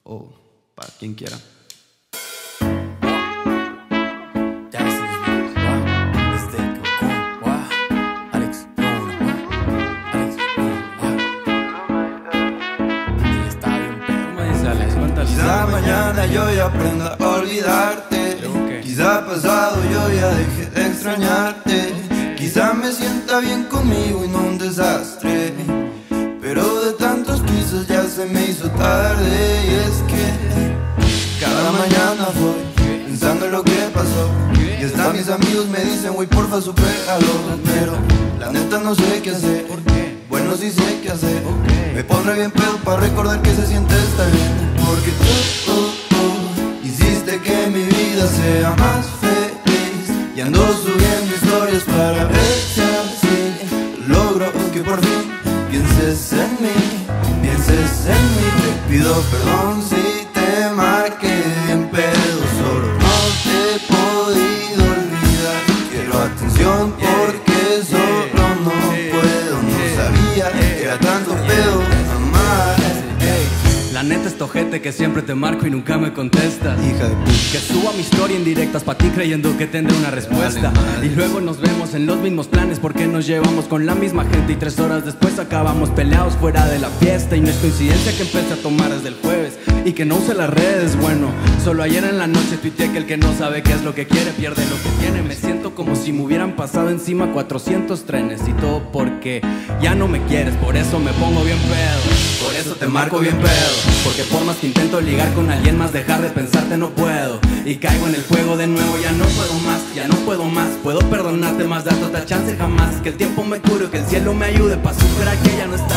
o para quien quiera. Quizá mañana yo ya aprenda a olvidarte. Quizá pasado yo ya deje de extrañarte. Quizá me sienta bien conmigo y no un desastre. Pero de tantos quizás ya se me hizo tarde. Y es que cada mañana voy pensando en lo que pasó. Y hasta mis amigos me dicen, güey, porfa, supéralo. Pero la neta no sé qué hacer. Bueno, sí sé qué hacer. Me pondré bien pedo para recordar que se siente estar bien. Porque tú hiciste que mi vida sea más feliz. Y ando subiendo historias para ver si así logro que por fin pienses en mí, pienses en mí. Te pido perdón si te marqué en pedo, solo no te he podido olvidar. Quiero atención porque solo no puedo. No sabía que era tanto pedo amar. La neta es tojete que siempre te marco y nunca me contestas. Hija de puta. Que suba mi historia en directas pa' ti creyendo que tendré una respuesta. Y luego nos vemos en los mismos planes porque nos llevamos con la misma gente. Y 3 horas después acabamos peleados fuera de la fiesta. Y no es coincidencia que empecé a tomar desde el jueves y que no use las redes. Bueno, solo ayer en la noche tuiteé que el que no sabe qué es lo que quiere pierde lo que tiene. Me siento como si me hubieran pasado encima 400 trenes. Y todo porque ya no me quieres, por eso me pongo bien pedo. Por eso te marco bien pedo. Porque por más que intento ligar con alguien más, dejar de pensarte no puedo. Y caigo en el juego de nuevo, ya no puedo más, ya no puedo más. Puedo perdonarte más, darte otra chance jamás. Que el tiempo me cure, que el cielo me ayude pa' superar que ya no estás.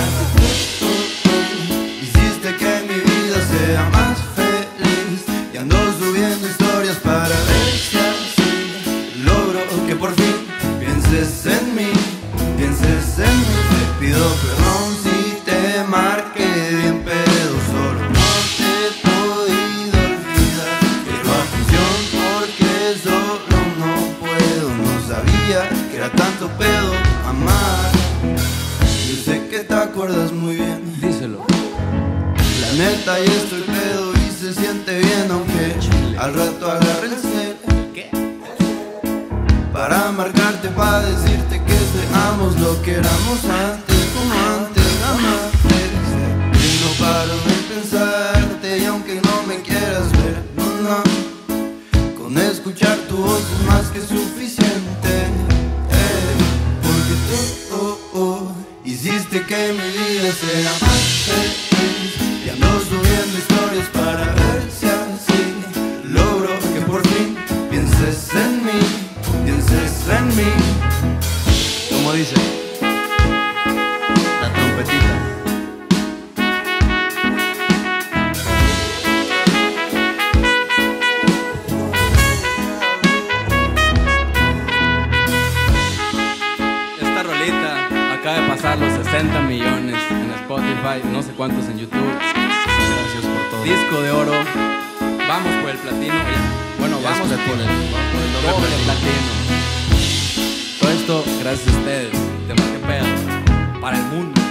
Hiciste que mi vida sea más feliz. Y ando subiendo historias para ver si así logro que por fin pienses en mí, pienses en mí. Te pido perdón si te marqué bien pedo, solo no te he podido olvidar. Quiero atención porque solo no puedo. No sabía que era tanto pedo amar. Yo sé que te acuerdas muy bien. Díselo. La neta y estoy pedo y se siente bien, aunque al rato agarre el cel para marcarte, para decirte que seamos lo que éramos antes, como antes, amantes. Y no paro de pensarte y aunque no me quieras ver, no, con escuchar tu voz es más que suficiente. Porque tú hiciste que mi vida sea más feliz. Y ando subiendo historias para ver si así logro que por fin pienses en mí, pienses en mí. ¿Cómo dice? La trompetita. Esta rolita acaba de pasar los 60 millones en Spotify, no sé cuántos en YouTube. Gracias por todo. Disco de oro. Vamos por el platino. Bueno, Ya vamos es por el platino. doble platino. Todo esto gracias a ustedes. Te marqué pedo para el mundo.